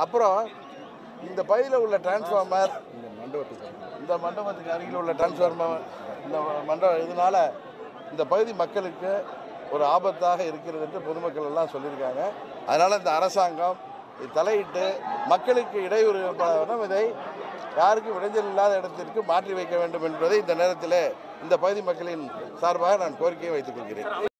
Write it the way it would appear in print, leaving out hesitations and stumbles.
அப்புறம் இந்த பகுதியில் உள்ள டிரான்ஸ்ஃபார்மர், இந்த மண்டபத்துக்கு அருகில் உள்ள டிரான்ஸ்ஃபார்மர், இந்த இதனால இந்த பகுதி மக்களுக்கு ஒரு ஆபத்தாக இருக்கிறது என்று பொதுமக்கள் எல்லாம் சொல்லியிருக்காங்க. அதனால் இந்த அரசாங்கம் தலையிட்டு மக்களுக்கு இடையூறு ஏற்படாமல் இதை யாருக்கும் இடைஞ்சல் இல்லாத இடத்திற்கு மாற்றி வைக்க வேண்டும் என்பதை இந்த நேரத்தில் இந்த பகுதி மக்களின் சார்பாக நான் கோரிக்கையை வைத்துக் கொள்கிறேன்.